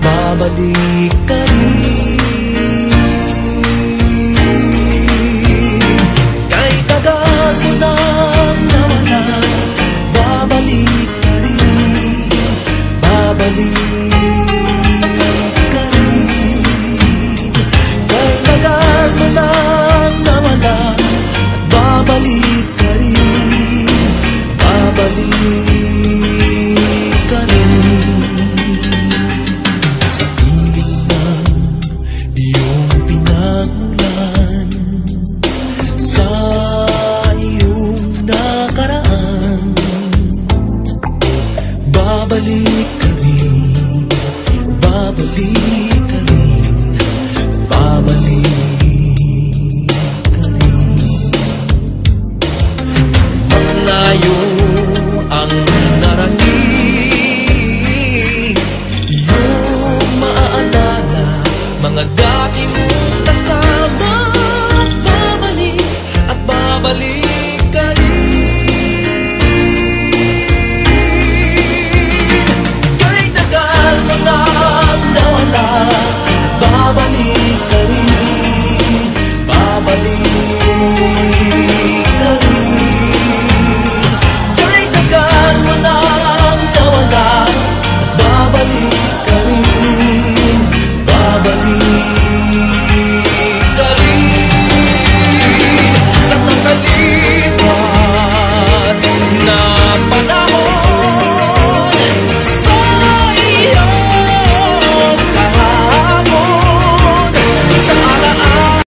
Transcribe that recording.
babalik ka rin. Kay tagal mo nang nawala, babalik ka rin, babalik ka rin. Kay tagal mo nang nawala, babalik ka rin, babalik ka rin. Sa piling ng iyong pinagmulan, sa iyong nakaraan, babalik ka rin, babalik ka rin, babalik ka rin. Maglayo ang narating, iyong maaalala mga dating